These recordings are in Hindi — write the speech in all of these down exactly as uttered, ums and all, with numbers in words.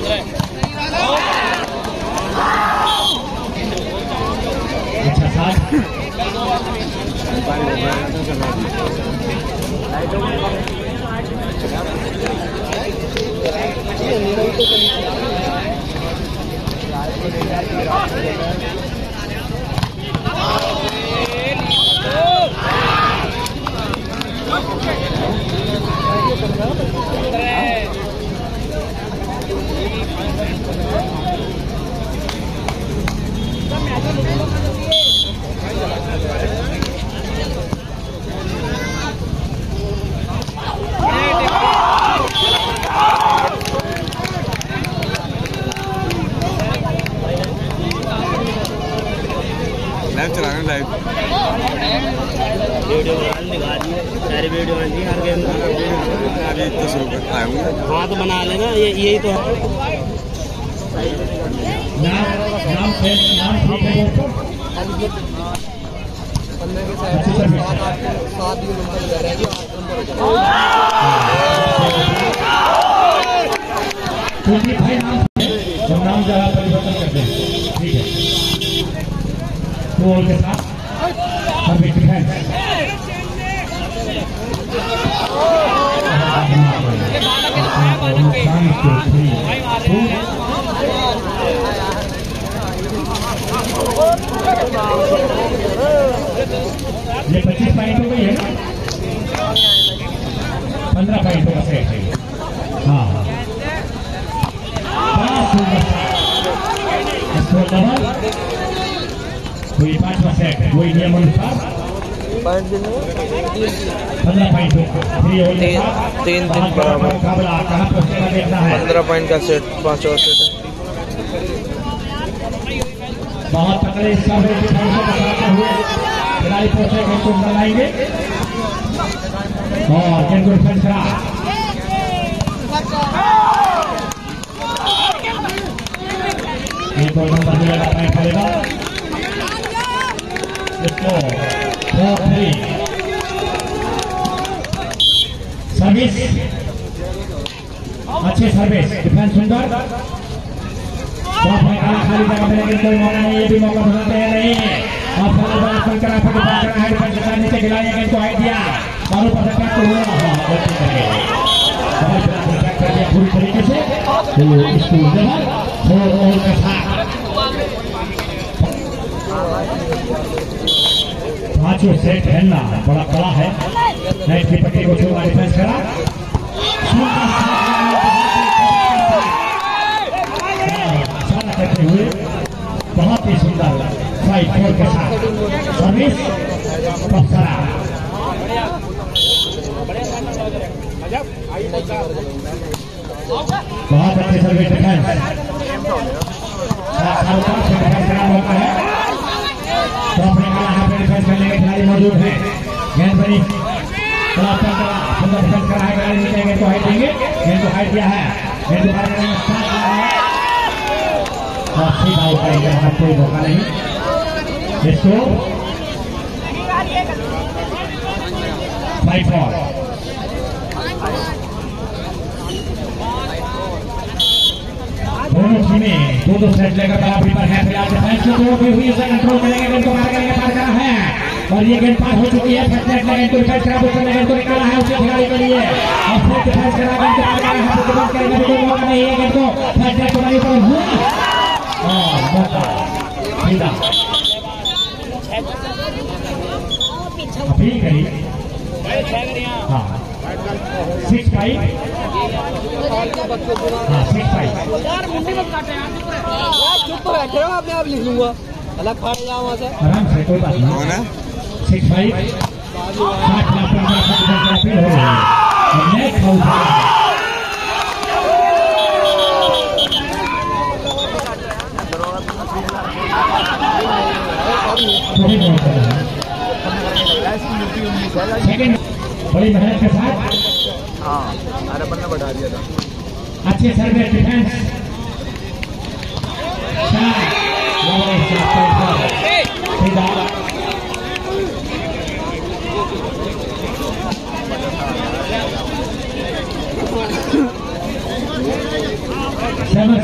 अच्छा साथ लाइव चलाना लाइव वीडियो निकाल दी सारी वीडियो बन दी हर गेम अभी तो शुरू कर आऊंगा। हाँ तो बना लेना ये यही तो है। नाम नाम से नाम ठीक है दोस्तों पंद्रह के साथ सात ही नंबर ले रहे हैं आठ नंबर क्योंकि भाई नाम तो नाम जरा परिवर्तन करते हैं ठीक है गोल के साथ अभी डिफेंस ये पच्चीस पॉइंटों का ही है ना पंद्रह पॉइंटों का सेट है हाँ कोई पांचवा सेट है वही नियम अनुसार पंद्रह पॉइंट तीन दिन बराबर मुकाबला कहाँ पहुँचेगा देखना है। पंद्रह पॉइंट का सेट पांचवा सेट है। बहुत तकड़े सब बताते हुए खिलाड़ी पहुंचे गेंद को बनाएंगे और गेंद को डिफेंस करा एक और नंबर मिलेगा पॉइंट करेगा इसको फोर थ्री सर्विस अच्छे सर्विस डिफेंस सुंदर खाली जगह मिलेगी कोई मौका नहीं ये भी मौका बनाते हैं नहीं और करा है डिफेंस नीचे खिलाएंगे गेंद को हाइट दिया और ऊपर से टैक हुआ पूरी तरीके से स्कूल फोर ओवर के साथ पांचों सेट खेलना बड़ा बड़ा है नेट की पट्टी को छूना डिफेंस करा करते हुए बहुत ही सुंदर फाइव फोर के साथ सर्विस पत्थरा बहुत अच्छे सर्विस डिफेंस मौका है तो अपने यहाँ पे डिफेंस करने के खिलाड़ी मौजूद है गेंद बनी सुंदर डिफेंस करा है गेंद को हाइट देंगे गेंद को हाइट दिया है गेंद को हाइट ठीक आउट करेंगे हमारा कोई मौका नहीं इसको फाइव फॉर दोनों टीमें दो दो सेट लेकर बराबरी पर है फिलहाल डिफेंस को भी हुई उसे कंट्रोल करेंगे गेंद को पार करेंगे पार करा है और ये गेंद पार हो चुकी है फर्स्ट सेट में गेंद को डिफेंस करा उसने गेंद को निकाला है उसके खिलाड़ी के लिए और फिर डिफेंस करा गेंद को पार करा है डिफेंस करेगा कोई मौका नहीं है गेंद को फर्स्ट सेट को नहीं पर हुआ और मौका सीधा अपील करी हाँ सिक्स फाइव हाँ सिक्स फाइव चुप बैठे हो अपने आप लिख लूंगा अलग फाड़ जाओ वहां से आराम से कोई बात नहीं सिक्स फाइव साठ लाख अपील हो रही है नेक्स्ट हाउस सेकंड बड़ी मेहनत के साथ हाँ अरे बन्ना बढ़ा दिया था अच्छे सर्विस डिफेंस सेवन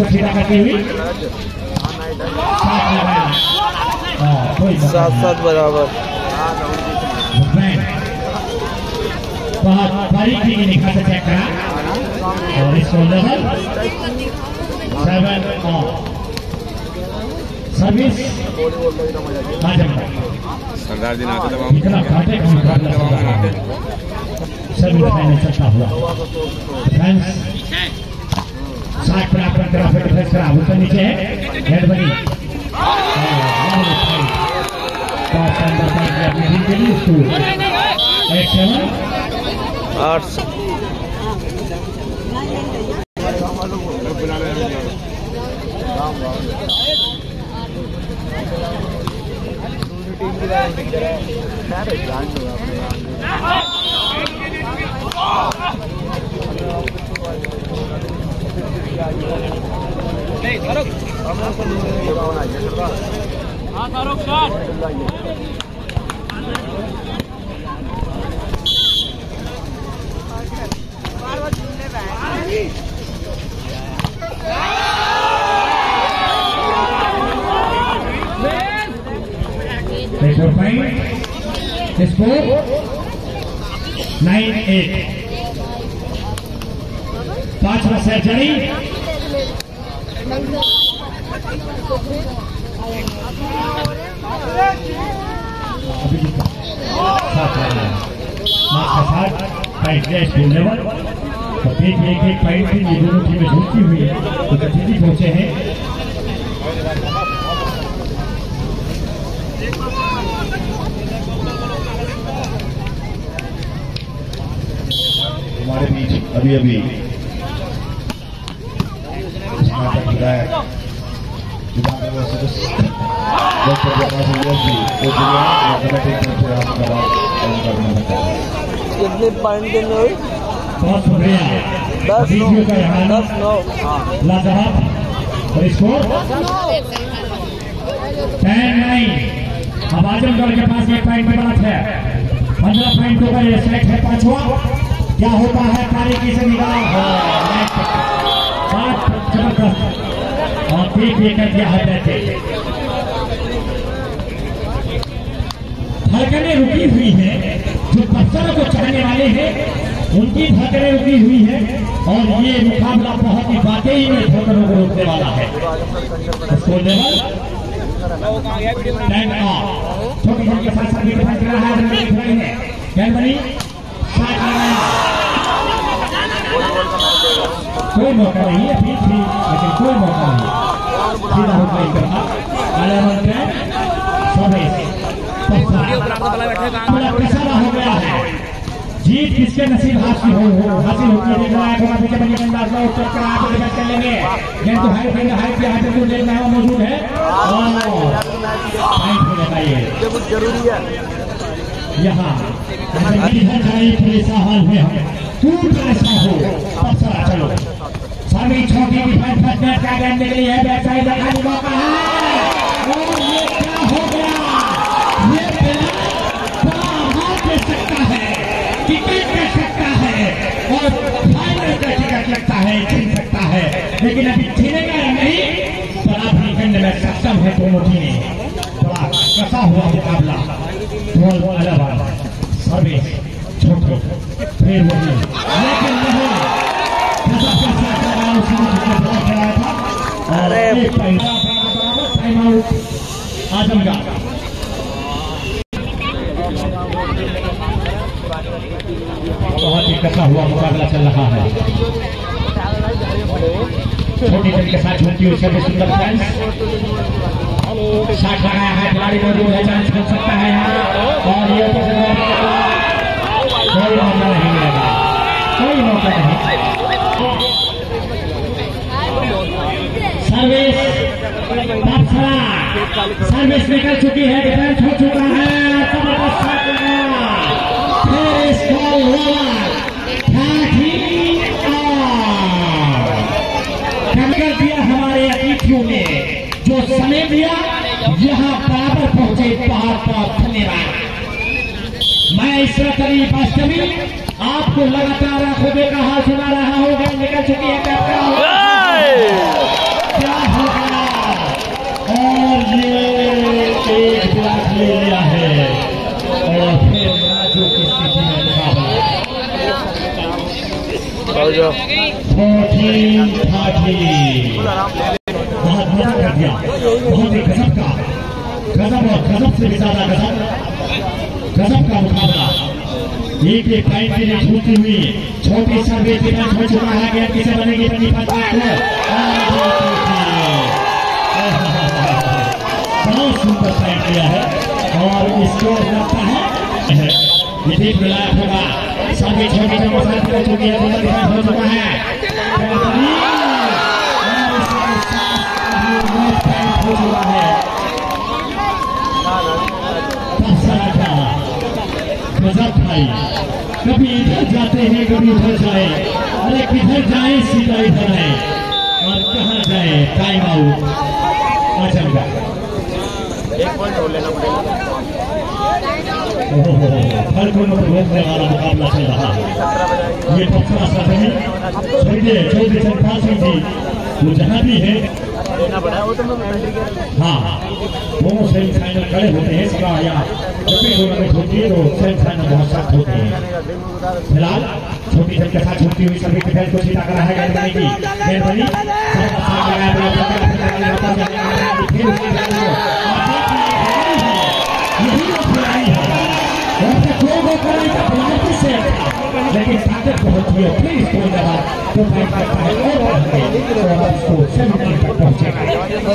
को सीधा करती हुई साथ लगाया। कोई सात सात बराबर। बहुत बारीकी की निगाह से चेक करा और इसको लेवल सेवन और सर्विस सरदार जी नाते दबाओ इतना घाटे का मुकाबला चल रहा है। सर्विस में चलता हुआ डिफेंस साठ पर आपका ग्राफिक डिफेंस करा ऊपर नीचे है हेड बनी अपनी टीम के लिए उसको एट सेवन आठ स्कोर नाइन एट पांचवा सेंचुरी लेवल तो एक एक एक पॉइंट से ये दोनों टीमें जुड़ती हुई है तो दिल्ली पहुंचे हैं। हमारे बीच अभी अभी स्नातक विधायक विधानसभा सदस्य डॉक्टर जगन्नाथ जी को कमेटी की तरफ से आपका काम करना होता है। कितने पॉइंट देंगे हुई? बहुत शुक्रिया। दस नौ का यहाँ दस नौ लाजवाब और स्कोर टेन नाइन। अब आजमगढ़ के पास एक पॉइंट की बात है। पंद्रह पॉइंट का ये सेट है पांचवा। क्या होता है तारीखी से निकाल जबरदस्त और देख देख कर दिया है बैठे धड़कनें रुकी हुई है। जो पत्थरों को चाहने वाले हैं उनकी धड़कनें रुकी हुई है और ये मुकाबला बहुत ही वाकई में धड़कनों को रोकने वाला है। Score level ten off. छोटी छोटी के साथ साथ भी दिखाई दे रहा है गेंद बनी कोई मौका नहीं है फिर भी लेकिन कोई मौका नहीं सीधा हो गई करना कसारा हो गया है। जीत किसके नसीब हासिल हो हासिल होती है कर लेंगे गेंद तो हाइट हाइट के हाथ में देखना मौजूद है जरूरी है यहाँ पुलिस हाल में हमें टूट ऐसा हो पत्थर चलो सभी छोटी डिफेंस फर्स्ट नेट का गेंद निकली है बैक साइड लगाने मौका है और ये क्या हो गया। ये दे सकता है टिकट दे सकता है और फाइनल का टिकट लगता है छीन सकता है लेकिन अभी छीनेगा या नहीं बराबरी करने में सक्षम है दोनों टीमें। बड़ा कसा हुआ मुकाबला बॉल अलग सर्विस छोटे फिर वही लेकिन नहीं अरे टाइम आउट आजमगढ़। बहुत ही कसा हुआ मुकाबला चल रहा है। छोटी टीम के साथ झूठी हुई सर्विस सुंदर फ्रेंड्स शॉट लगाया है खिलाड़ी मौजूद है चांस मिल सकता है यहाँ और ये कोई मौका नहीं मिलेगा कोई मौका नहीं। सर्विस सर्विस निकल चुकी है डिफेंस हो चुका है फिर इसको कर दिया हमारे अतिथियों ने जो समय दिया यहाँ बराबर पहुंचे बहुत बहुत धन्यवाद। मैं इसरा करीब वास्तवी आपको लगातार आंखों देखा हाल सुना रहा हूँ निकल चुकी है ये एक ब्लॉक ले लिया है और फिर राजू की स्थिति में मुकाबला फोर्टीन थर्टी। बहुत मजा कर दिया, बहुत ही गजब का, गजब और गजब से भी ज्यादा गजब गजब का मुकाबला। एक एक टाइम के लिए छूटती हुई छोटी सर्वे की मैच हो चुका है। गेंद किसे बनेगी बनी बहुत सुंदर साइड किया है और स्कोर लगता है ये ठीक विलायक होगा। सभी छोटी जो मसाज हो चुकी है, हो चुका है हो चुका है। गजब भाई, कभी इधर जाते हैं कभी उधर जाए, अरे किधर जाए सीधा इधर है और कहाँ जाए। टाइम आउट आचमका। एक पॉइंट और लेना पड़ेगा। हर कोई को रोकने वाला मुकाबला चल रहा है। ये पचरा सदनी छोटे छोटे चंपा सिंह जी वो जहाँ भी है लेना पड़ा वो तो हाँ दोनों सेमीफाइनल खड़े होते हैं। इसका या छोटी टूर्नामेंट होती है तो सेमीफाइनल बहुत सख्त होते हैं। फिलहाल छोटी जन के साथ छूटती हुई सभी के को सीधा करा है। गेंद बनी गेंद बनी लेकिन ताकत बहुत हुई है। प्लीज कोई दबा तो फाइट करता है और उसको सेमीफाइनल तक पहुंचेगा।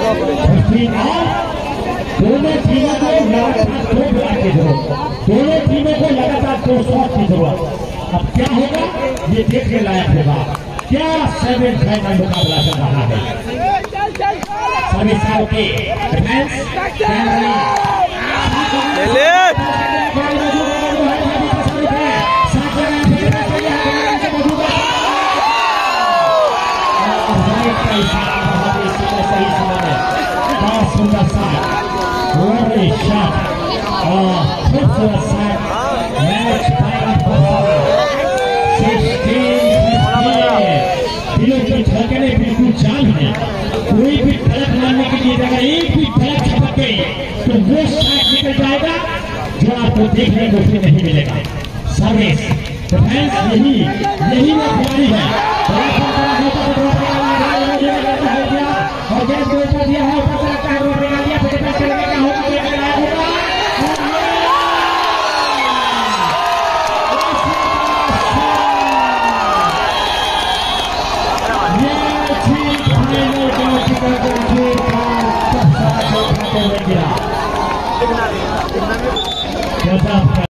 दोनों टीमों को लगातार दो ब्लॉक की जरूरत, दोनों टीमों को लगातार दो शॉट की जरूरत। अब क्या होगा ये देखने लायक होगा। क्या सेमीफाइनल मुकाबला चल रहा है। सभी साल के डिफेंस सुंदर सा और खूबसूरत सा मैच दिलों की धड़कने बिल्कुल जान है। कोई भी धड़क मारने के लिए अगर एक भी धड़क छपक गई तो वो शॉट निकल जाएगा जो आपको देखने को भी नहीं मिलेगा। सर्विस डिफेंस यही यही वो खिलाड़ी है और गैस को ऊपर दिया है। ऊपर से लगता है रोड निकाल दिया फिर डिफेंस करने का होगा ये लगाया होगा। ये ठीक फाइनल का